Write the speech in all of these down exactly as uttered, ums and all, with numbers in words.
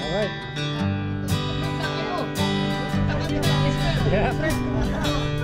Alright. Yeah.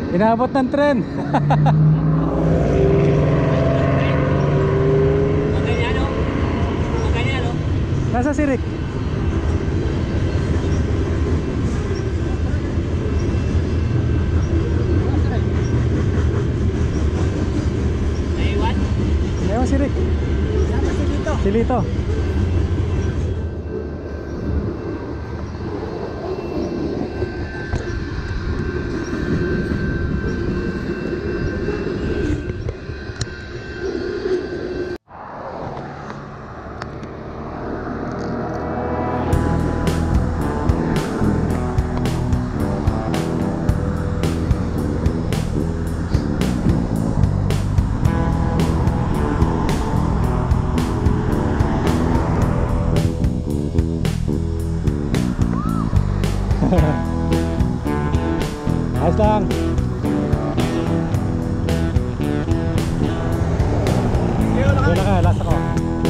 Inabot ng tren. Magkanya no? Magkanya no? Nasa si Rick? Naiwan? Ewan si Rick. Sama si dito. Si Lito. Ayos lang. Doon na ka, last ako.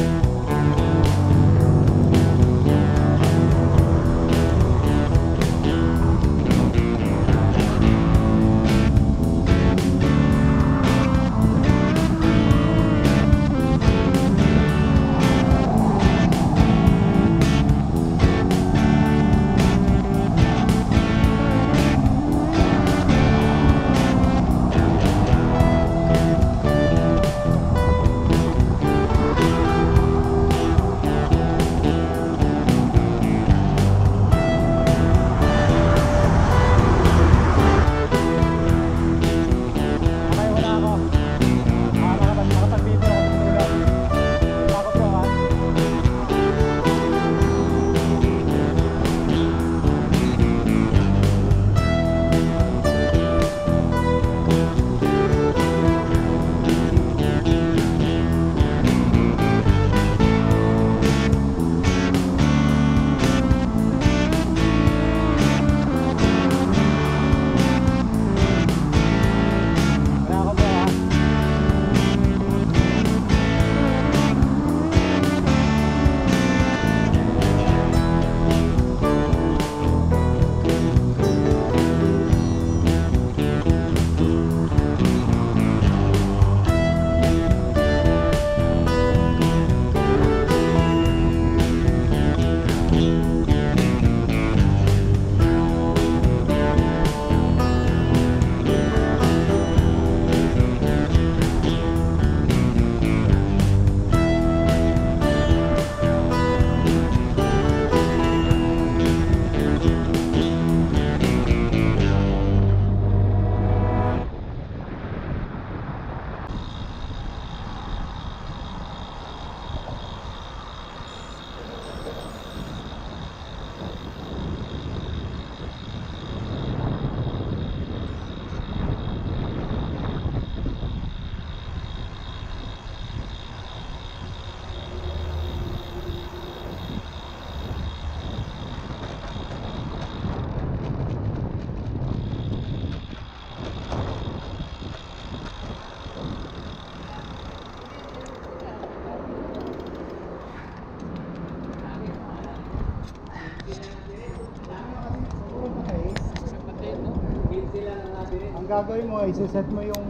Ang gagawin mo, isa-set mo yung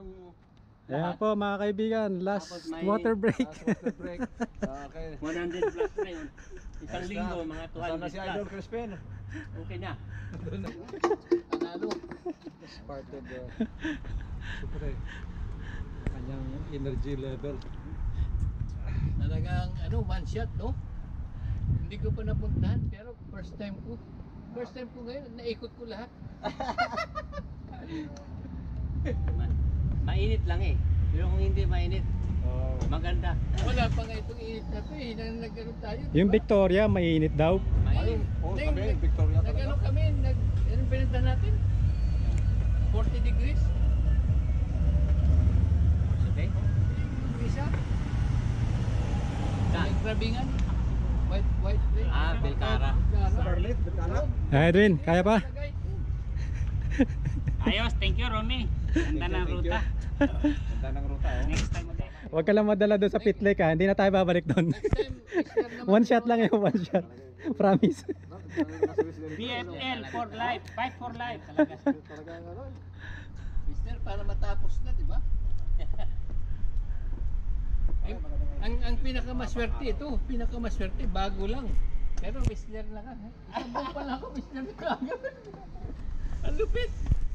Ayan po mga kaibigan, last may- water break. water break. Okay. one hundred plus na yun. Isang Ayos linggo, na. mga two Sana hundred si Idol plus. Crispin. Okay na. Panalo. That's part of the siyempre, kanyang energy level. Talagang ano, one shot, no? Hindi ko pa napuntahan, pero first time ko. First time ko ngayon, naikot ko lahat. Ma- Mainit lang eh. Pero kung hindi mainit, Oh. maganda. Wala pa nga itong init na to eh, nang nagano tayo. di Yung ba? Victoria, mainit daw. Mainit. Oh, Nang- kami, Victoria Nagano talaga. kami, nag, anong pinunta natin? forty degrees? Okay? Isa? Saan? Naggrabingan? White, white place? Ah, Belcara. Scarlett, Bacala. Ah, Edwin, kaya pa? Lagay. Ayos, thank you Romy. Ganda ng Thank you, ruta. Ganda ng ruta, oh. Next time ulit. Huwag ka lang madala doon sa pit lake ha, hindi na tayo babalik doon. Next time, extra naman One yung shot lang mga- yun, one shot. Promise. B F L for life, fight for life talaga. Mister, para matapos na, di ba? Ay, ang ang pinakamaswerte ito, pinakamaswerte bago lang. Pero mister lang ah. Isang buwan pa lang ako mister kagad. Ang lupit.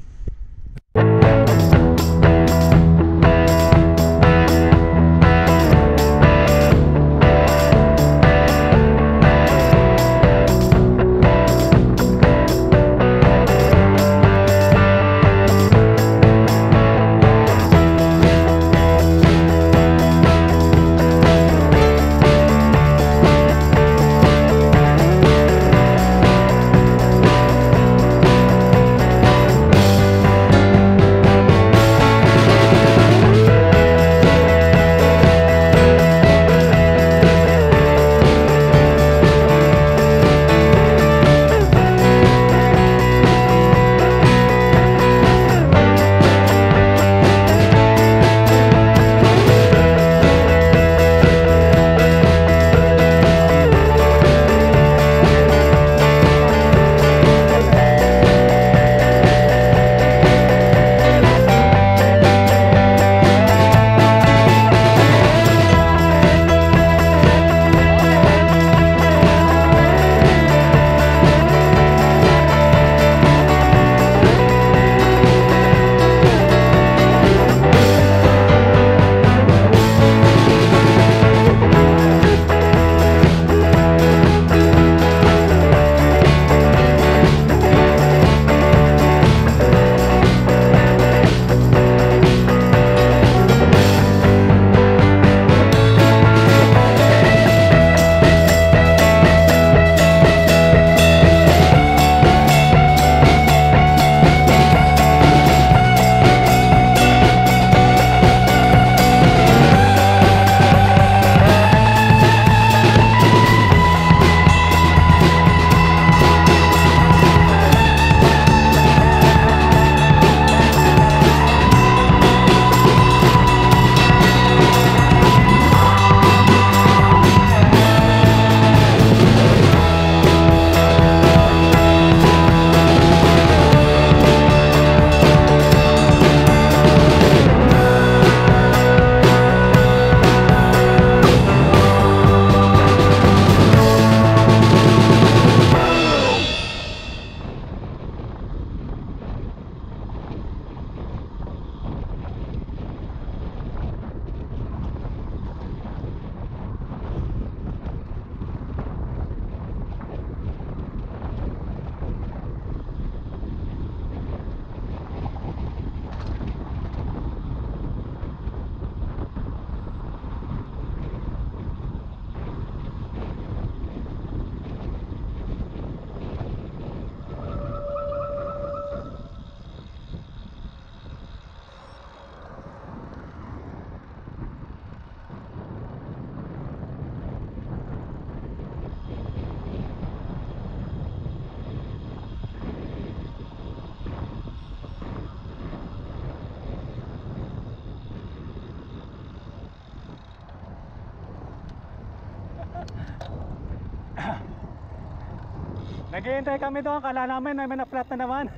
Naghihintay kami doon, kala namin may na-flat na naman.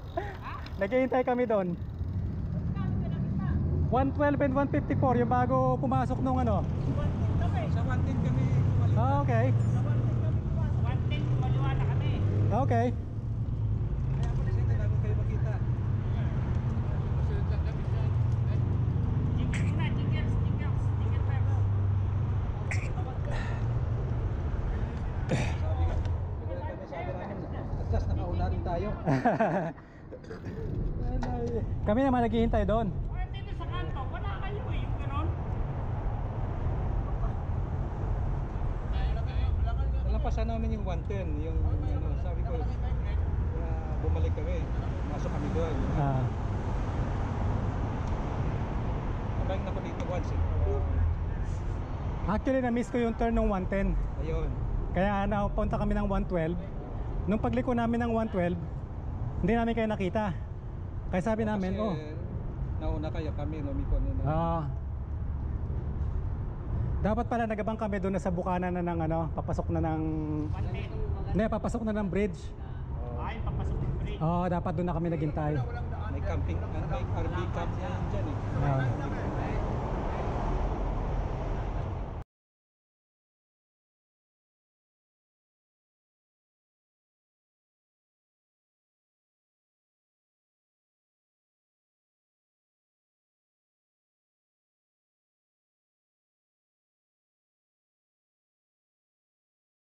Naghihintay kami doon. one twelve and one fifty-four yung bago pumasok nung ano. Sa one ten kami. Ah, okay. one ten, maliwa na kami. Okay. Kaya ako kasi hindi namin kayo makita. Masunod lang kami sa... Jiggles na, jiggles, jiggles, jiggles pa. Sabi nga, bigyan kami sabi namin, at last nakauna rin tayo. Kami naman naghihintay doon. Pwede dito sa kanto, wala kayo eh, yung ganon. Nalampasan namin yung one ten, yung ano, sabi ko, kaya bumalik kami, masok kami doon. Ah. Nabang na ko dito once eh. Actually, na-miss ko yung turn ng one ten. Ayun. Kaya napunta kami ng one twelve. Nung pagliko namin ng one twelve, hindi namin kayo nakita. Kaya sabi namin, Kasi, oh. nauna kayo kami, lumiko nila. Ah. Dapat pala nagabang kami doon na sa bukana na ng ano, papasok na ng... Hindi, papasok na ng bridge. Ay, papasok ng bridge. Oo, dapat doon na kami naghintay. May camping, may R V camp na yan dyan eh. Ah.